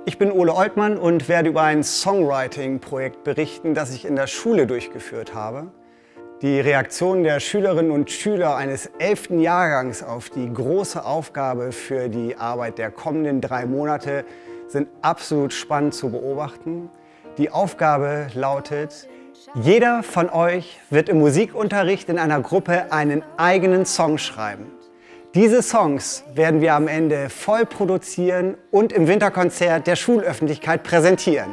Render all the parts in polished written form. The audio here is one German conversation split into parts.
Ich bin Ole Oltmann und werde über ein Songwriting-Projekt berichten, das ich in der Schule durchgeführt habe. Die Reaktionen der Schülerinnen und Schüler eines 11. Jahrgangs auf die große Aufgabe für die Arbeit der kommenden 3 Monate sind absolut spannend zu beobachten. Die Aufgabe lautet: Jeder von euch wird im Musikunterricht in einer Gruppe einen eigenen Song schreiben. Diese Songs werden wir am Ende voll produzieren und im Winterkonzert der Schulöffentlichkeit präsentieren.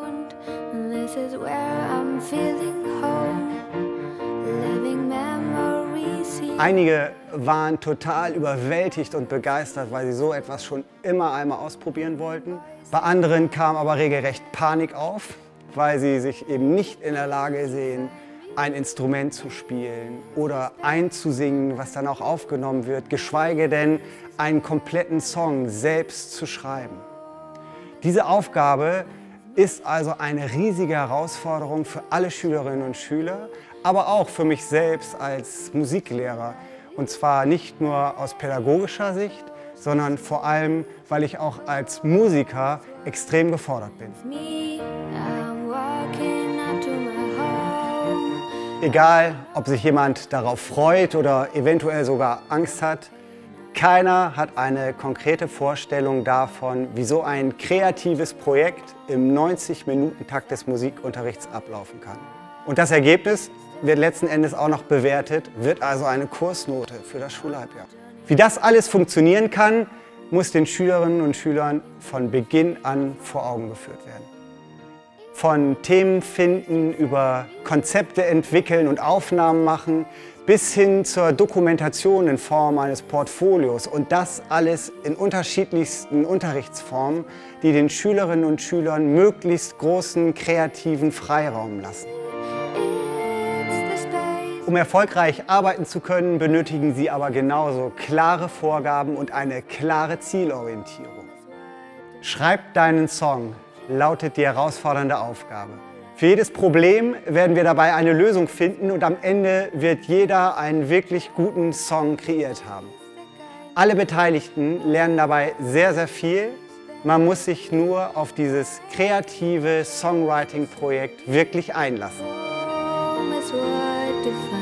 Einige waren total überwältigt und begeistert, weil sie so etwas schon immer einmal ausprobieren wollten. Bei anderen kam aber regelrecht Panik auf, weil sie sich eben nicht in der Lage sehen, ein Instrument zu spielen oder einzusingen, was dann auch aufgenommen wird, geschweige denn einen kompletten Song selbst zu schreiben. Diese Aufgabe ist also eine riesige Herausforderung für alle Schülerinnen und Schüler, aber auch für mich selbst als Musiklehrer. Und zwar nicht nur aus pädagogischer Sicht, sondern vor allem, weil ich auch als Musiker extrem gefordert bin. Egal, ob sich jemand darauf freut oder eventuell sogar Angst hat, keiner hat eine konkrete Vorstellung davon, wie so ein kreatives Projekt im 90-Minuten-Takt des Musikunterrichts ablaufen kann. Und das Ergebnis wird letzten Endes auch noch bewertet, wird also eine Kursnote für das Schulhalbjahr. Wie das alles funktionieren kann, muss den Schülerinnen und Schülern von Beginn an vor Augen geführt werden. Von Themen finden über Konzepte entwickeln und Aufnahmen machen bis hin zur Dokumentation in Form eines Portfolios und das alles in unterschiedlichsten Unterrichtsformen, die den Schülerinnen und Schülern möglichst großen kreativen Freiraum lassen. Um erfolgreich arbeiten zu können, benötigen Sie aber genauso klare Vorgaben und eine klare Zielorientierung. Schreib deinen Song, lautet die herausfordernde Aufgabe. Für jedes Problem werden wir dabei eine Lösung finden und am Ende wird jeder einen wirklich guten Song kreiert haben. Alle Beteiligten lernen dabei sehr, sehr viel. Man muss sich nur auf dieses kreative Songwriting-Projekt wirklich einlassen.